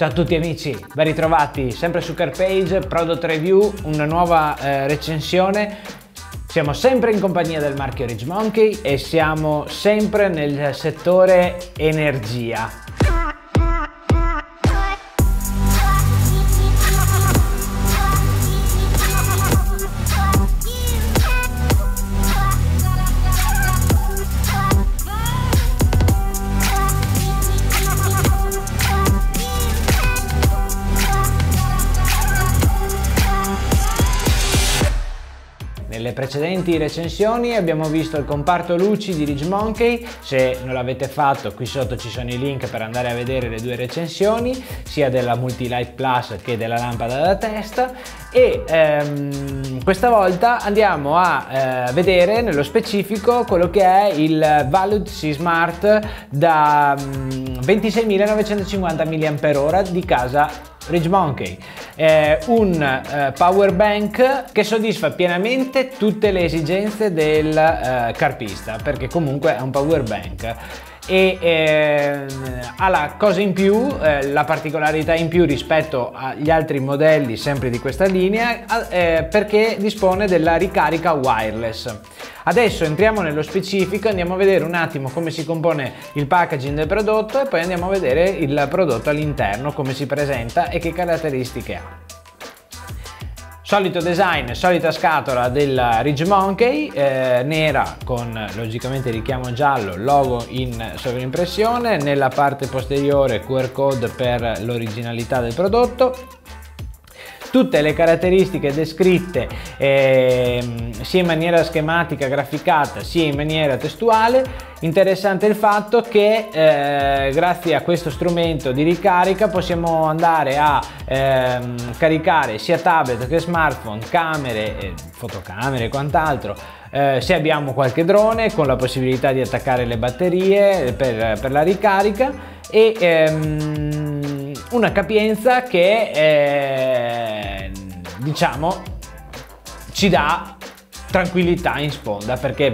Ciao a tutti amici, ben ritrovati sempre su Carpage, Product Review, una nuova recensione. Siamo sempre in compagnia del marchio Ridge Monkey e siamo sempre nel settore energia. Nelle precedenti recensioni abbiamo visto il comparto luci di Ridge Monkey. Se non l'avete fatto, qui sotto ci sono i link per andare a vedere le due recensioni, sia della Multilight Plus che della lampada da testa, e questa volta andiamo a vedere nello specifico quello che è il Valued C-Smart da 26.950 mAh di casa Ridge Monkey. È un power bank che soddisfa pienamente tutte le esigenze del carpista, perché comunque è un power bank e ha la cosa in più, la particolarità in più rispetto agli altri modelli sempre di questa linea, perché dispone della ricarica wireless. Adesso entriamo nello specifico, andiamo a vedere un attimo come si compone il packaging del prodotto e poi andiamo a vedere il prodotto all'interno, come si presenta e che caratteristiche ha. Solito design, solita scatola della Ridge Monkey, nera con logicamente richiamo giallo, logo in sovrimpressione, nella parte posteriore QR code per l'originalità del prodotto. Tutte le caratteristiche descritte sia in maniera schematica, graficata, sia in maniera testuale. Interessante il fatto che grazie a questo strumento di ricarica possiamo andare a caricare sia tablet che smartphone, camere, fotocamere e quant'altro. Se abbiamo qualche drone, con la possibilità di attaccare le batterie per la ricarica, e una capienza che diciamo ci dà tranquillità in sponda, perché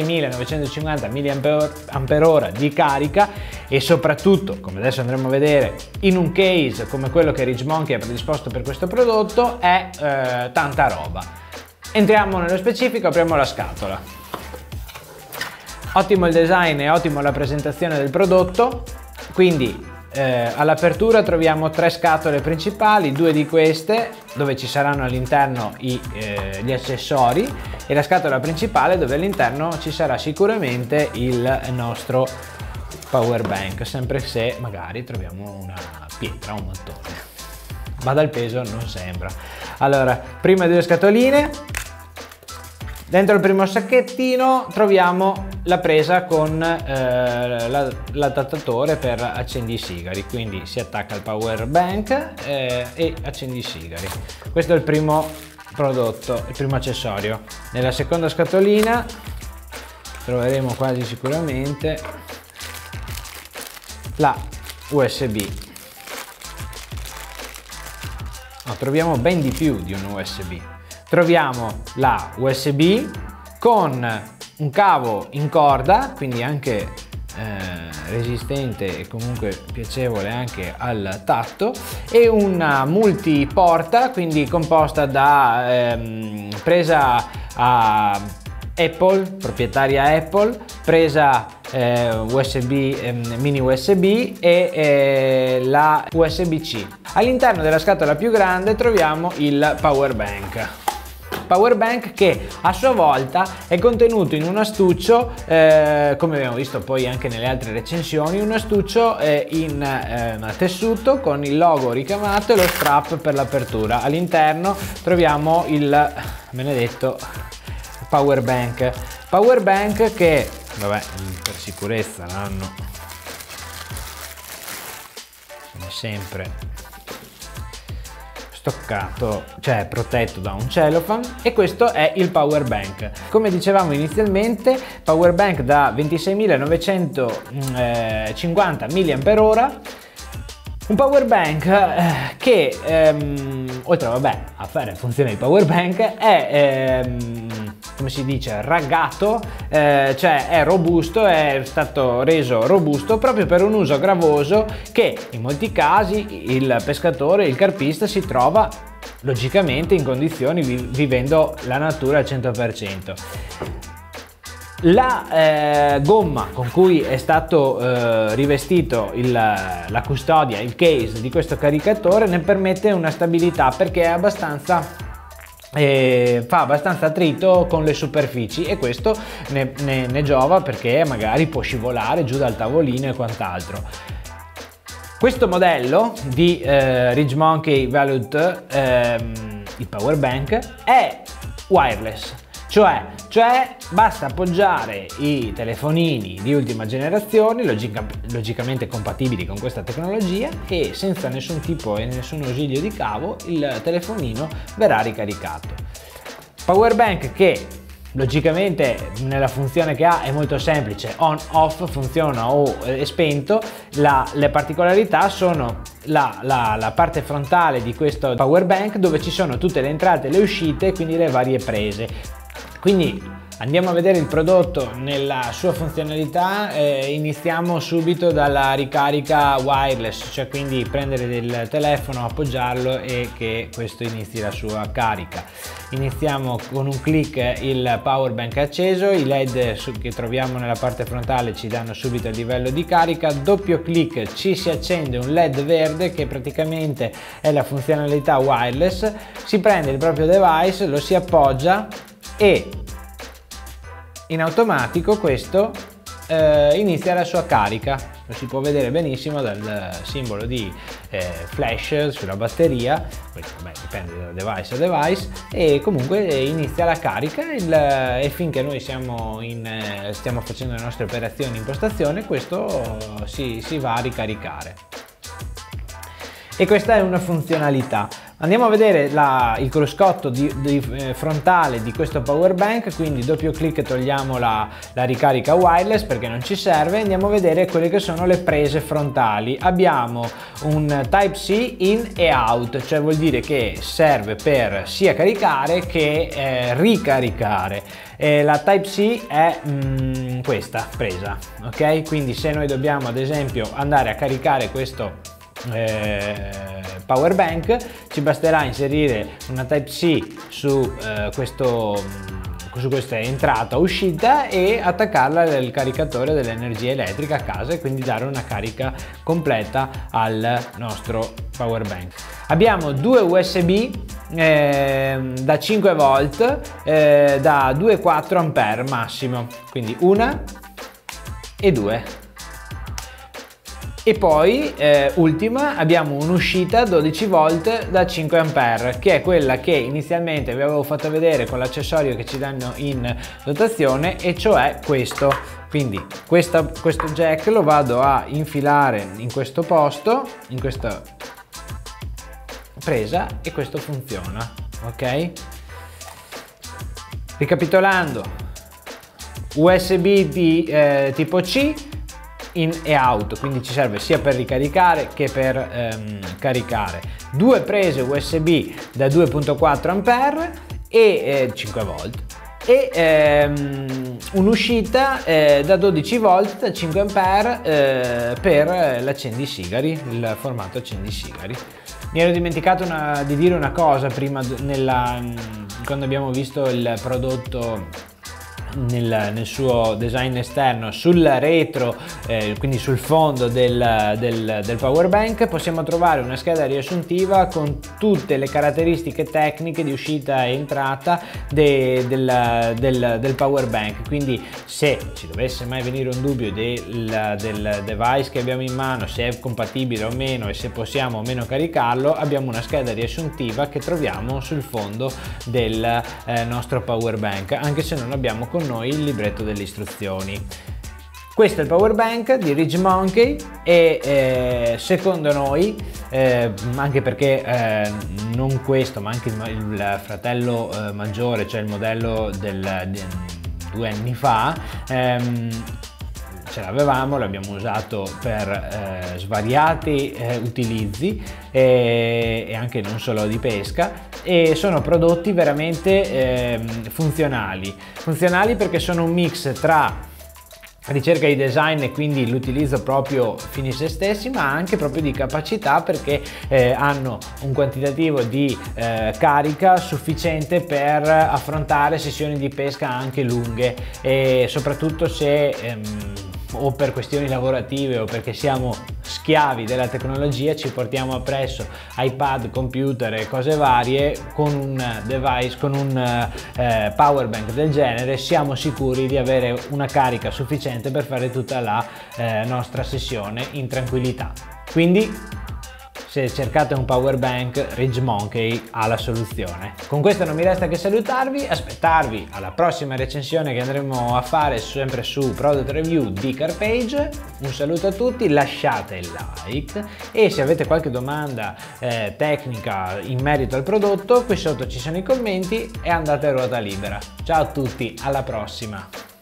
26.950 mAh di carica, e soprattutto, come adesso andremo a vedere, in un case come quello che Ridge Monkey ha predisposto per questo prodotto, è tanta roba. Entriamo nello specifico, apriamo la scatola. Ottimo il design e ottima la presentazione del prodotto. Quindi all'apertura troviamo tre scatole principali, due di queste dove ci saranno all'interno gli accessori, e la scatola principale dove all'interno ci sarà sicuramente il nostro power bank, sempre se magari troviamo una pietra o un mattone. Ma dal peso non sembra. Allora, prime due scatoline. Dentro il primo sacchettino troviamo la presa con l'adattatore per accendi sigari, quindi si attacca al power bank e accendi sigari. Questo è il primo prodotto, il primo accessorio. Nella seconda scatolina troveremo quasi sicuramente la USB. No, troviamo ben di più di un USB. Troviamo la USB con un cavo in corda, quindi anche resistente e comunque piacevole anche al tatto, e una multiporta, quindi composta da presa a Apple, proprietaria Apple, presa USB, mini USB e la USB-C. All'interno della scatola più grande troviamo il power bank. Power bank che a sua volta è contenuto in un astuccio, come abbiamo visto poi anche nelle altre recensioni, un astuccio in tessuto con il logo ricamato e lo strap per l'apertura. All'interno troviamo il benedetto power bank che, vabbè, per sicurezza l'hanno come sempre stoccato, cioè protetto da un cellophane, e questo è il power bank. Come dicevamo inizialmente, power bank da 26.950 mAh, un power bank che oltre vabbè a fare funzione di power bank è come si dice, raggato, cioè è robusto, è stato reso robusto proprio per un uso gravoso che in molti casi il pescatore, il carpista si trova logicamente in condizioni vivendo la natura al 100%. La gomma con cui è stato rivestito la custodia, il case di questo caricatore, ne permette una stabilità perché è abbastanza fa abbastanza attrito con le superfici, e questo ne giova perché magari può scivolare giù dal tavolino e quant'altro. Questo modello di Ridge Monkey Volute, il power bank, è wireless, cioè basta appoggiare i telefonini di ultima generazione, logicamente compatibili con questa tecnologia, e senza nessun tipo e nessun ausilio di cavo il telefonino verrà ricaricato. Power bank che logicamente nella funzione che ha è molto semplice, on off, funziona o è spento. Le particolarità sono la parte frontale di questo power bank, dove ci sono tutte le entrate e le uscite, quindi le varie prese. Quindi andiamo a vedere il prodotto nella sua funzionalità. Iniziamo subito dalla ricarica wireless, cioè quindi prendere il telefono, appoggiarlo e che questo inizi la sua carica. Iniziamo con un clic, il power bank è acceso, i LED che troviamo nella parte frontale ci danno subito il livello di carica, doppio clic ci si accende un LED verde che praticamente è la funzionalità wireless. Si prende il proprio device, lo si appoggia e in automatico questo inizia la sua carica. Lo si può vedere benissimo dal simbolo di flash sulla batteria, questo dipende da device a device, e comunque inizia la carica e finché noi stiamo facendo le nostre operazioni in postazione, questo si va a ricaricare. E questa è una funzionalità. Andiamo a vedere il cruscotto frontale di questo power bank, quindi doppio clic togliamo la ricarica wireless perché non ci serve. Andiamo a vedere quelle che sono le prese frontali. Abbiamo un Type-C in e out, cioè vuol dire che serve per sia caricare che ricaricare. La Type-C è questa presa, ok? Quindi se noi dobbiamo ad esempio andare a caricare questo power bank, ci basterà inserire una Type-C su questa entrata uscita e attaccarla al caricatore dell'energia elettrica a casa, e quindi dare una carica completa al nostro power bank. Abbiamo due USB da 5 volt da 2,4 ampere massimo, quindi una e due. E poi ultima abbiamo un'uscita 12 volt da 5 ampere, che è quella che inizialmente vi avevo fatto vedere con l'accessorio che ci danno in dotazione, e cioè questo. Quindi questo jack lo vado a infilare in questo posto, in questa presa, e questo funziona, ok? Ricapitolando, USB di tipo C, in e out, quindi ci serve sia per ricaricare che per caricare. Due prese USB da 2,4 ampere e 5 volt, e un'uscita da 12 volt da 5 ampere per l'accendisigari, il formato accendisigari. Mi ero dimenticato di dire una cosa prima, quando abbiamo visto il prodotto nel suo design esterno. Sul retro, quindi sul fondo del power bank, possiamo trovare una scheda riassuntiva con tutte le caratteristiche tecniche di uscita e entrata del power bank. Quindi se ci dovesse mai venire un dubbio del device che abbiamo in mano, se è compatibile o meno e se possiamo o meno caricarlo, abbiamo una scheda riassuntiva che troviamo sul fondo del nostro power bank, anche se non abbiamo con noi il libretto delle istruzioni. Questo è il power bank di Ridge Monkey, e secondo noi, anche perché non questo ma anche il fratello maggiore, cioè il modello di 2 anni fa, ce l'avevamo, l'abbiamo usato per svariati utilizzi e anche non solo di pesca, e sono prodotti veramente funzionali perché sono un mix tra ricerca di design e quindi l'utilizzo proprio fini se stessi, ma anche proprio di capacità, perché hanno un quantitativo di carica sufficiente per affrontare sessioni di pesca anche lunghe, e soprattutto se o per questioni lavorative o perché siamo schiavi della tecnologia, ci portiamo appresso iPad, computer e cose varie, con un device, con un power bank del genere siamo sicuri di avere una carica sufficiente per fare tutta la nostra sessione in tranquillità. Quindi se cercate un power bank, Ridge Monkey ha la soluzione. Con questo non mi resta che salutarvi, aspettarvi alla prossima recensione che andremo a fare sempre su Product Review di Carpage. Un saluto a tutti, lasciate il like e se avete qualche domanda tecnica in merito al prodotto, qui sotto ci sono i commenti e andate a ruota libera. Ciao a tutti, alla prossima!